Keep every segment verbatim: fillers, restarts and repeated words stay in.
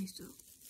stay still.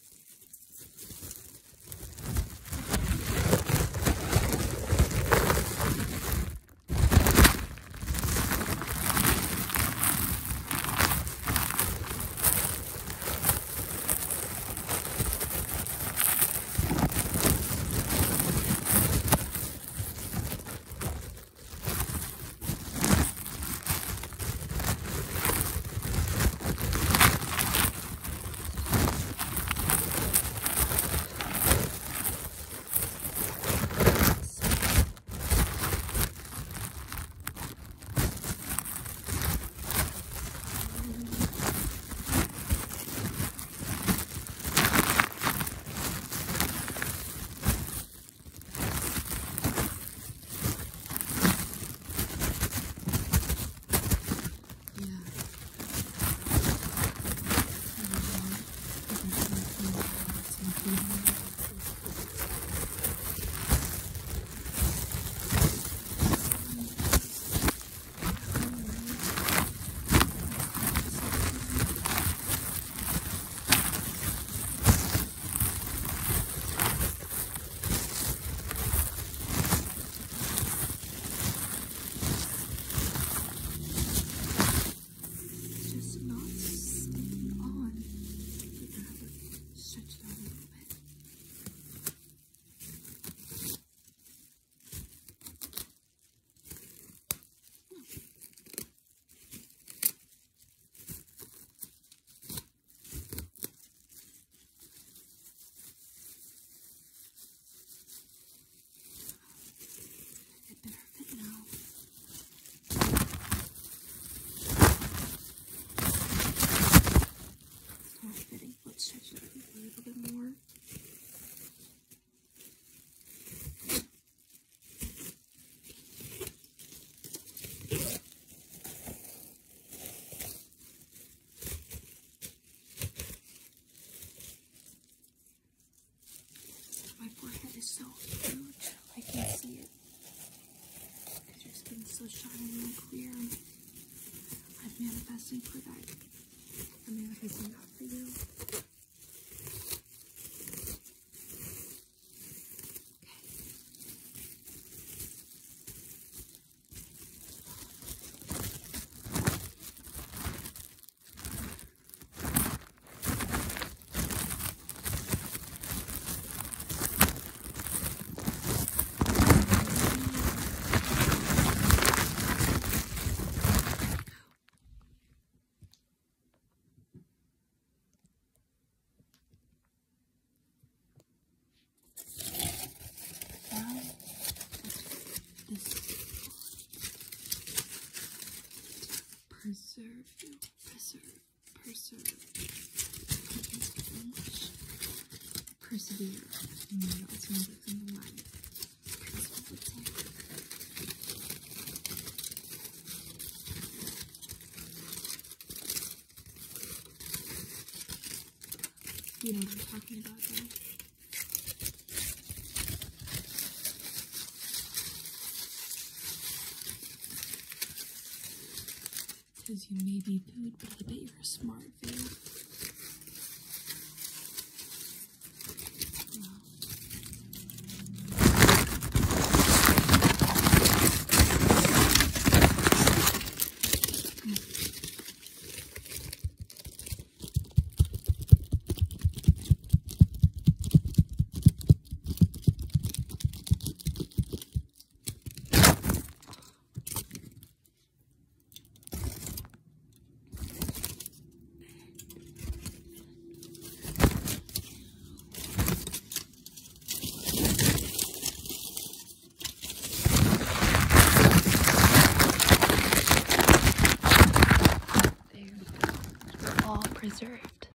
So huge, I can see it because your skin's so shiny and clear. I'm manifesting for that. I'm manifesting that for you. Preserve you, preserve, preserve. I can't speak English. Persevere. No, it sounds like something like Christmas would say. You know what I'm talking about, though. Because you may be food, but I bet you're a smart food.